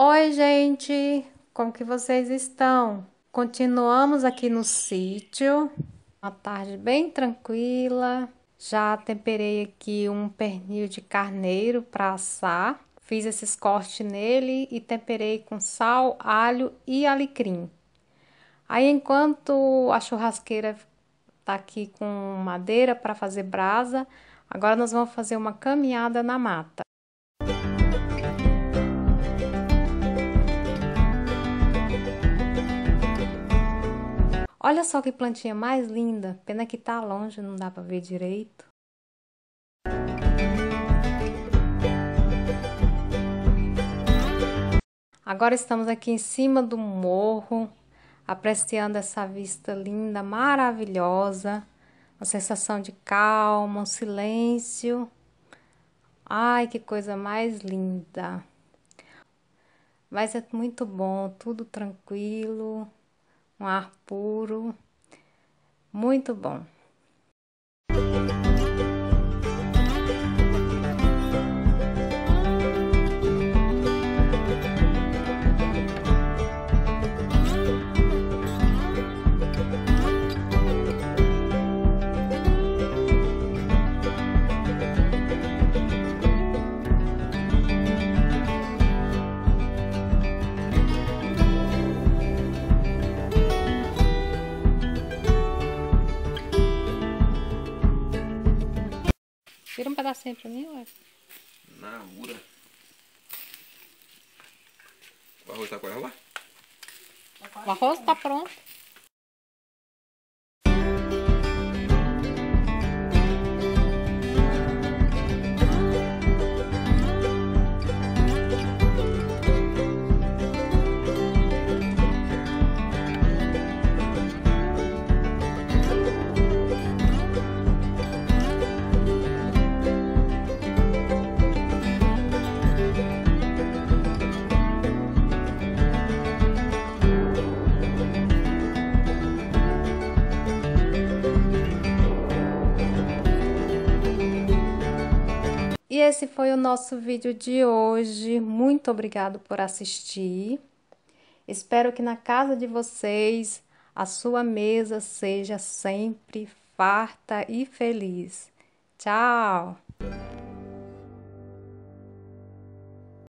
Oi, gente! Como que vocês estão? Continuamos aqui no sítio. Uma tarde bem tranquila. Já temperei aqui um pernil de carneiro para assar. Fiz esses cortes nele e temperei com sal, alho e alecrim. Aí, enquanto a churrasqueira tá aqui com madeira para fazer brasa, agora nós vamos fazer uma caminhada na mata. Olha só que plantinha mais linda. Pena que tá longe, não dá para ver direito. Agora estamos aqui em cima do morro, apreciando essa vista linda, maravilhosa. Uma sensação de calma, um silêncio. Ai, que coisa mais linda. Mas é muito bom, tudo tranquilo, um ar puro. Muito bom. Tira um pedacinho pra mim, ué. Na hora. O arroz tá com água? O arroz tá pronto. E esse foi o nosso vídeo de hoje. Muito obrigado por assistir. Espero que na casa de vocês a sua mesa seja sempre farta e feliz. Tchau!